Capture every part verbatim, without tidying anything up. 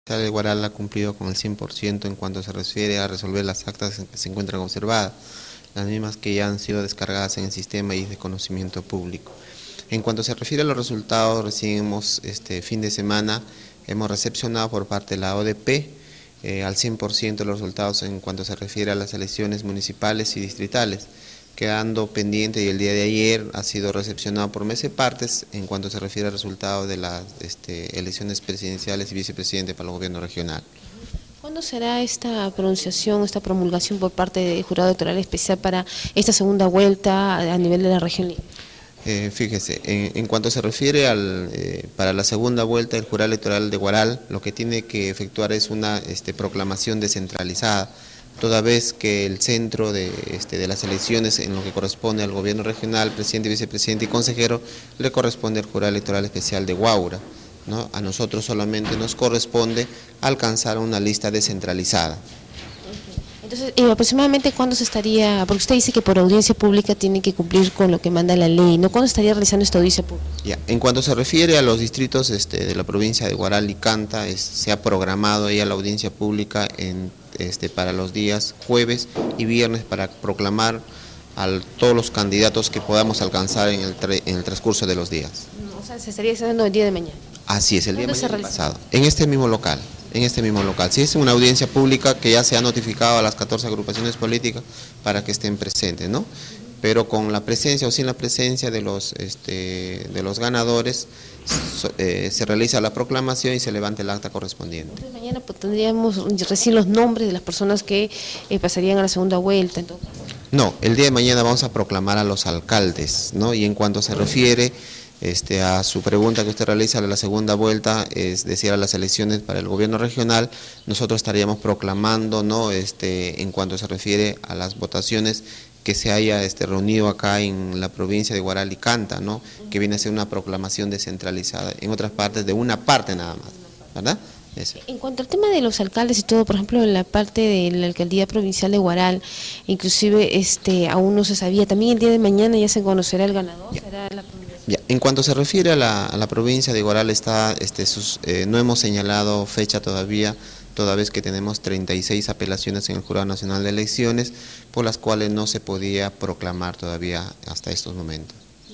El Guaral ha cumplido con el cien por ciento en cuanto se refiere a resolver las actas que se encuentran observadas, las mismas que ya han sido descargadas en el sistema y de conocimiento público. En cuanto se refiere a los resultados, recién hemos, este fin de semana, hemos recepcionado por parte de la O D P eh, al cien por ciento los resultados en cuanto se refiere a las elecciones municipales y distritales, quedando pendiente, y el día de ayer ha sido recepcionado por MECEPARTES en cuanto se refiere al resultado de las este, elecciones presidenciales y vicepresidente para el gobierno regional. ¿Cuándo será esta pronunciación, esta promulgación por parte del Jurado Electoral Especial para esta segunda vuelta a nivel de la región Lima? Eh, fíjese, en, en cuanto se refiere al, eh, para la segunda vuelta, el Jurado Electoral de Guaral lo que tiene que efectuar es una este, proclamación descentralizada, toda vez que el centro de, este, de las elecciones en lo que corresponde al gobierno regional, presidente, vicepresidente y consejero, le corresponde al Jurado Electoral Especial de Huaura, ¿no? A nosotros solamente nos corresponde alcanzar una lista descentralizada. Entonces, eh, aproximadamente ¿cuándo se estaría, porque usted dice que por audiencia pública tiene que cumplir con lo que manda la ley, ¿no? ¿Cuándo estaría realizando esta audiencia pública? Ya, en cuanto se refiere a los distritos este, de la provincia de Guaral y Canta, es, se ha programado ya la audiencia pública en, este, para los días jueves y viernes para proclamar a todos los candidatos que podamos alcanzar en el, en el transcurso de los días. No, o sea, se estaría haciendo el día de mañana. Así es, el día de mañana pasado, en este mismo local. En este mismo local. Sí, es una audiencia pública que ya se ha notificado a las catorce agrupaciones políticas para que estén presentes, ¿no? Pero con la presencia o sin la presencia de los, este, de los ganadores, so, eh, se realiza la proclamación y se levanta el acta correspondiente. Entonces, mañana pues, tendríamos recién los nombres de las personas que eh, pasarían a la segunda vuelta. Entonces. No, el día de mañana vamos a proclamar a los alcaldes, ¿no? Y en cuanto se refiere Este, a su pregunta que usted realiza de la segunda vuelta, es decir, a las elecciones para el gobierno regional, nosotros estaríamos proclamando, ¿no? este, en cuanto se refiere a las votaciones que se haya este, reunido acá en la provincia de Guaral y Canta, ¿no? Que viene a ser una proclamación descentralizada, en otras partes de una parte nada más, ¿verdad? Eso. En cuanto al tema de los alcaldes y todo, por ejemplo, en la parte de la alcaldía provincial de Guaral, inclusive este, aún no se sabía, también el día de mañana ya se conocerá el ganador, ya. ¿Será la Ya, en cuanto se refiere a la, a la provincia de Guaral, está, este, sus, eh, no hemos señalado fecha todavía, toda vez que tenemos treinta y seis apelaciones en el Jurado Nacional de Elecciones, por las cuales no se podía proclamar todavía hasta estos momentos.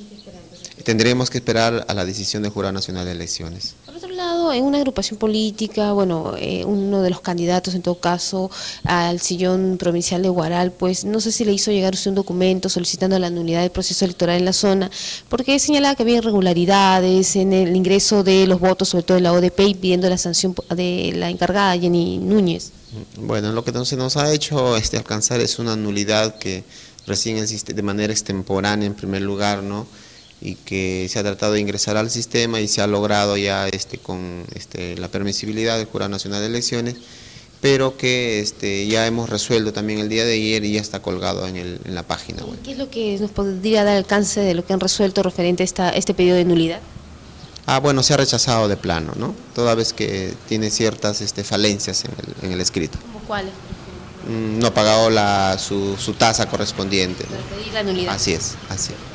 Tendremos que esperar a la decisión del Jurado Nacional de Elecciones. Por otro lado, en una agrupación política, bueno, eh, uno de los candidatos, en todo caso, al sillón provincial de Guaral, pues no sé si le hizo llegar usted un documento solicitando la nulidad del proceso electoral en la zona, porque señalaba que había irregularidades en el ingreso de los votos, sobre todo en la O D P, y pidiendo la sanción de la encargada, Jenny Núñez. Bueno, lo que se nos ha hecho este, alcanzar es una nulidad que recién existe de manera extemporánea en primer lugar, ¿no? Y que se ha tratado de ingresar al sistema y se ha logrado ya este, con este, la permisibilidad del Jurado Nacional de Elecciones, pero que este, ya hemos resuelto también el día de ayer y ya está colgado en, el, en la página web. ¿Qué es lo que nos podría dar alcance de lo que han resuelto referente a esta, este pedido de nulidad? Ah, bueno, se ha rechazado de plano, ¿no? Toda vez que tiene ciertas este, falencias en el, en el escrito. ¿Cómo cuáles? Mm, no ha pagado la, su, su tasa correspondiente. Para pedir la nulidad. Así es, así es.